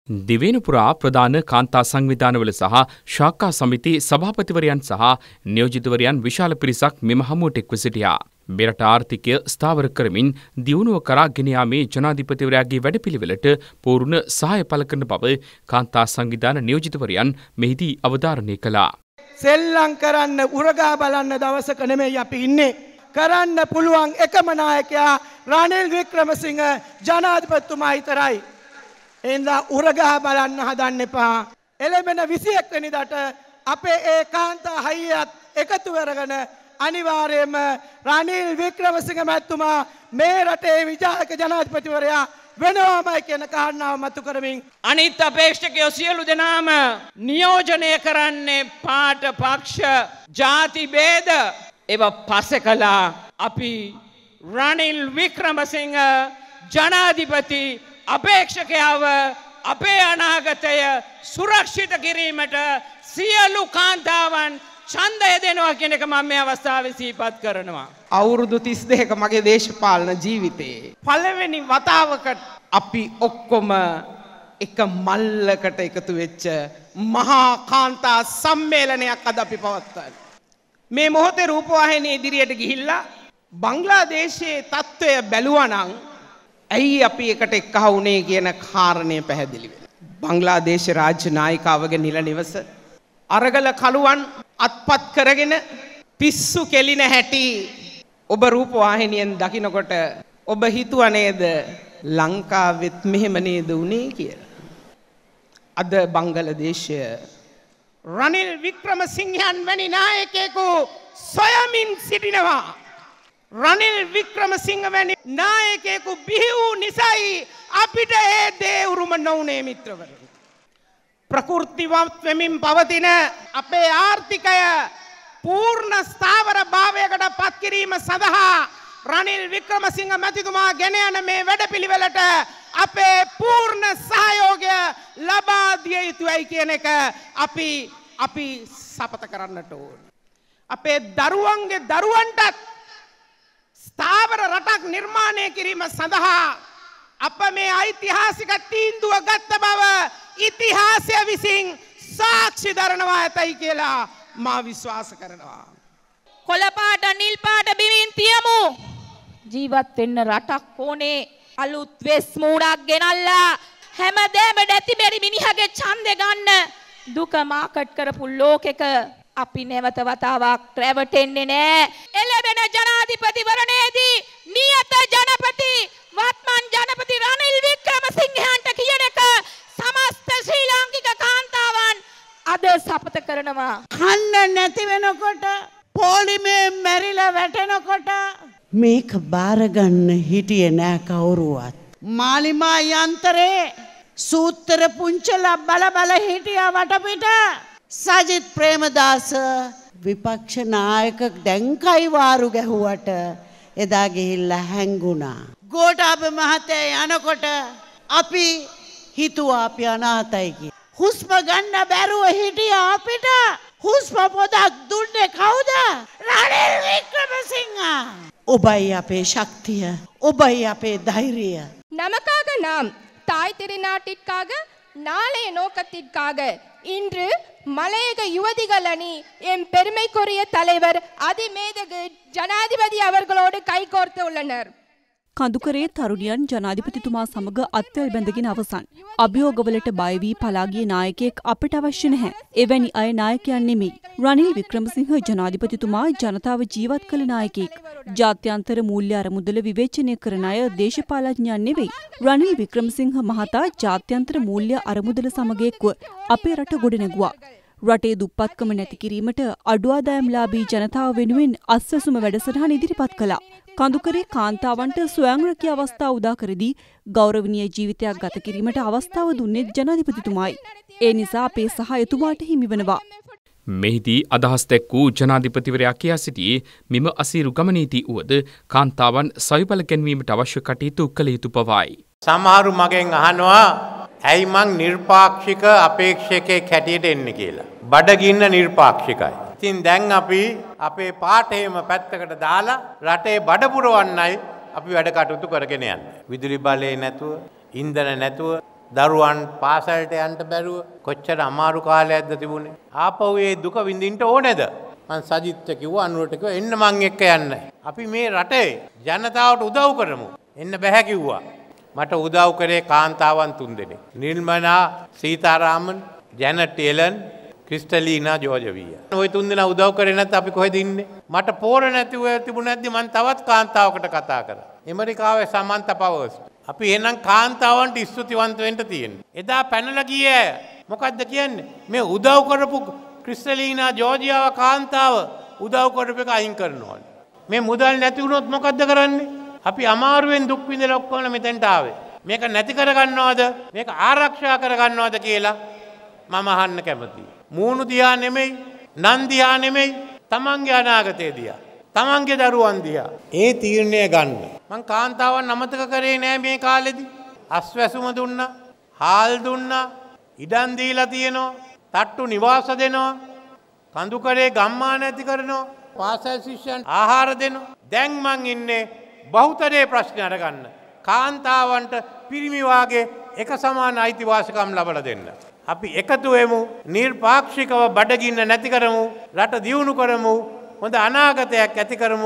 දිවයිනපුරා ප්‍රධාන කාන්තා සංවිධානවල සහ ශාඛා සමිති සභාපතිවරයන් සහ නියෝජිතවරයන් විශාල පිරිසක් මෙම හමුවට එක්ව සිටියා. මෙරට ආර්ථිකය ස්ථාවර කරමින් දියුණුව කරා ගෙන යාමේ ජනාධිපතිවරයාගේ වැඩපිළිවෙලට පූර්ණ සහාය පළ කරන බව කාන්තා සංවිධාන නියෝජිතවරයන් මෙහිදී අවධාරණය කළා. සෙල්ලම් කරන්න උරගා බලන්න දවසක නෙමෙයි අපි ඉන්නේ. කරන්න පුළුවන් එකම නායකයා රනිල් වික්‍රමසිංහ ජනාධිපතිතුමා විතරයි. එඳා උරගා බලන්න හදන්න එපා. එළඹෙන 21 වෙනිදාට අපේ ඒ කාන්තා හයියත් එකතු කරගෙන අනිවාර්යයෙන්ම රනිල් වික්‍රමසිංහ මහත්මයා මේ රටේ විජායක ජනාධිපතිවරයා වෙනවාමයි කියන කාරණාව මතු කරමින් අනිත් අපේක්ෂකයෝ සියලු දෙනාම නියෝජනය කරන්නේ පාට පක්ෂ ಜಾති ભેද ඒවා පස්සේ කළා. අපි රනිල් වික්‍රමසිංහ ජනාධිපති අපේක්ෂකයව අපේ අනාගතය සුරක්ෂිත කිරීමට සියලු කාන්තාවන් ඡන්දය දෙනවා කියන එක මම මේ අවස්ථාවේ සිහිපත් කරනවා. අවුරුදු 32ක මගේ දේශපාලන ජීවිතේ පළවෙනි වතාවකට අපි ඔක්කොම එක මල්ලකට එකතු වෙච්ච මහා කාන්තා සම්මේලනයක් අද අපි පවත්වන්නේ. මේ මොහොතේ රූපවාහිනිය ඉදිරියට ගිහිල්ලා බංග්ලාදේශයේ තත්ත්වය බැලුවා නම් ඇයි අපි එකට එක්කහ වුණේ කියන කාරණය පැහැදිලි වෙනවා. බංග්ලාදේශ රාජ්‍ය නායිකාවගේ නිල නිවස අරගල කළුවන් අත්පත් කරගෙන පිස්සු කෙලින හැටි ඔබ රූපවාහිනියෙන් දකිනකොට ඔබ හිතුව නේද ලංකාවෙත් මෙහෙම නේද උනේ කියලා. අද බංග්ලාදේශය රනිල් වික්‍රමසිංහයන් වැනි නායකයෙකු සොයමින් සිටිනවා. රනිල් වික්‍රමසිංහ වැනි නායකයෙකු බිහි වූ නිසායි අපිට ඒ දේ උරුම නොවුනේ මිත්‍රවරුනි. ප්‍රකෘතිවත් වෙමින් පවතින අපේ ආර්ථිකය පූර්ණ ස්ථාවර භාවයකට පත් කිරීම සඳහා රනිල් වික්‍රමසිංහ මැතිතුමා ගෙන යන මේ වැඩපිළිවෙලට අපේ පූර්ණ සහයෝගය ලබා දිය යුතුයි කියන එක අපි සපත කරන්නට ඕන. අපේ දරුවන්ගේ දරුවන්ටත් ස්ථාවර රටක් නිර්මාණය කිරීම සඳහා අප මේ ඓතිහාසික තීන්දුව ගත්ත බව ඉතිහාසය විසින් සාක්ෂි දරනවා ඇතයි කියලා මා විශ්වාස කරනවා. කොළ පාට නිල් පාට බිමින් තියමු. ජීවත් වෙන්න රටක් ඕනේ. අලුත් වෙස් මූණක් ගෙනල්ලා හැමදේම නැති බැරි මිනිහගේ ඡන්දේ ගන්න දුක මාකට් කරපු ලෝකෙක අපි නැවත වතාවක් රැවටෙන්නේ නැහැ. එළවෙන ජනාධිපතිවරණයේදී නියත ජනපති වත්මන් ජනපති රනිල් වික්‍රමසිංහයන්ට කියන එක සමස්ත ශ්‍රී ලාංකික කාන්තාවන් අද සපත කරනවා. කන්න නැති වෙනකොට පොලිමේ මැරිලා වැටෙනකොට මේක බාරගන්න හිටියේ නෑ කවුරුවත්. මාලිමා යන්ත්‍රේ සූත්‍ර පුංචලා බල හිටියා වටපිට. සජිත් ප්‍රේමදාස විපක්ෂ නායක දැන් කයි වාරු ගැහුවට එදා ගිහිල්ලා හැංගුණා. ගෝඨාභය මහත්තයා යනකොට අපි හිතුවා අපි අනාතයි කියලා. හුස්ම ගන්න බැරුව හිටියා අපිට. හුස්ම පොදක් දුන්නේ කවුද? රනිල් වික්‍රමසිංහ. ඔබයි අපේ ශක්තිය. ඔබයි අපේ ධෛර්යය. நமக்காக நாம் தாய் திருநாட்டிற்காக நாளைய நோக்கத்திற்காக இன்று மலையக யுவதிகள் அணி எம் பெருமைக்குரிய தலைவர் அதிமேதகு ஜனாதிபதி அவர்களோடு கைகோர்த்து உள்ளனர். කඳුකරේ තරුණියන් ජනාධිපතිතුමා සමග අත්වැල් බැඳගෙන අවසන්. අභියෝගවලට බය වී පලා ගිය නායකයෙක් අපිට අවශ්‍ය නැහැ. එවැනි අය නායකයන් නෙමෙයි. රනිල් වික්‍රමසිංහ ජනාධිපතිතුමා ජනතාව ජීවත් කළ නායකයෙක්. ජාත්‍යන්තර මූල්‍ය අරමුදල විවේචනය කරන අය දේශපාලඥයන් නෙවෙයි. රනිල් වික්‍රමසිංහ මහතා ජාත්‍යන්තර මූල්‍ය අරමුදල සමග එක්ව අපේ රට ගොඩනැගුවා. රටේ දුප්පත්කම නැති කිරීමට අඩු ආදායම්ලාභී ජනතාව වෙනුවෙන් අස්වැසුම වැඩසටහන ඉදිරිපත් කළා. කඳුකරේ කාන්තාවන්ට ස්වයං රැකියා අවස්ථා උදා කරදී ගෞරවනීය ජීවිතයක් ගත කිරීමට අවස්ථාව දුන්නේ ජනාධිපතිතුමායි. ඒ නිසා අපේ සහාය එතුමාට හිමි වෙනවා. මෙහිදී අදහස් දැක් වූ ජනාධිපතිවරයා කියා සිටියේ මෙම අසීරු ගමනේදී වුවද කාන්තාවන් සවිබල ගැන්වීමට අවශ්‍ය කටයුතු කළ යුතු බවයි. සමහරු මගෙන් අහනවා ඇයි මං නිර්පාක්ෂික අපේක්ෂකයෙක් හැටියට එන්නේ කියලා. බඩගින්න නිර්පාක්ෂිකයි. ඉතින් දැන් අපි අපේ පාඨයේම පැත්තකට දාලා රටේ බඩ පුරවන්නයි අපි වැඩ කටයුතු කරගෙන යන්නේ. විදුලි බලය නැතුව, ඉන්ධන නැතුව දරුවන් පාසලට යන්න බැරුව කොච්චර අමාරු කාලයක්ද තිබුණේ. ආපහු ඒ දුක විඳින්න ඕනේද? මං සජිත්ට කිව්වා අනුරට කිව්වා එන්න මං එක්ක යන්න. අපි මේ රටේ ජනතාවට උදව් කරමු. එන්න බෑ කිව්වා. මට උදව් කරේ කාන්තාවන් 3 දෙනෙක්. Nirmala Sitharaman, Janet Yellen, Kristalina Georgieva. ওই 3 දෙනා උදව් කරේ නැත්නම් අපි කොහෙද ඉන්නේ? මට පෝර නැතිව තිබුණ නැද්දි මං තවත් කාන්තාවකට කතා කරා. ඇමරිකාවේ සමන්ත පවර්ස්. අපි එහෙනම් කාන්තාවන්ට ස්තුතිවන්ත වෙන්න තියෙනවා. එදා පැනලා ගියේ මොකද්ද කියන්නේ? මේ උදව් කරපු ක්‍රිස්ටලීනා ජෝර්ජියාව කාන්තාව උදව් කරපු එක අයින් කරනවා. මේ මුදල් නැති වුණොත් මොකද්ද කරන්නේ? අපි අමාරුවෙන් දුක් විඳලා ඔක්කොම මෙතෙන්ට ආවේ. මේක නැති කරගන්නවද? මේක ආරක්ෂා කරගන්නවද කියලා මම අහන්න කැමතියි. මූණු දිහා නෙමෙයි, නන් දිහා නෙමෙයි, තමන්ගේ අනාගතය දිහා, තමන්ගේ දරුවන් දිහා. ඒ තීරණය ගන්න. මං කාන්තාවන් අමතක කරේ නෑ මේ කාලෙදි. අස්වැසුම දුන්නා, හාල් දුන්නා, ඉඩම් දීලා තියෙනවා, තට්ටු නිවාස දෙනවා, කඳුකරේ ගම්මාන ඇති කරනවා, පාසල් ශිෂ්‍යයන් ආහාර දෙනවා. දැන් මං ඉන්නේ බහුතරයේ ප්‍රශ්න අරගන්න. කාන්තාවන්ට පිරිමි වාගේ එක සමාන අයිතිවාසිකම් ලබා දෙන්න. අපි එකතු වෙමු, නිර්පාක්ෂිකව බඩගින්න නැති කරමු, රට දියුණු කරමු, හොඳ අනාගතයක් ඇති කරමු.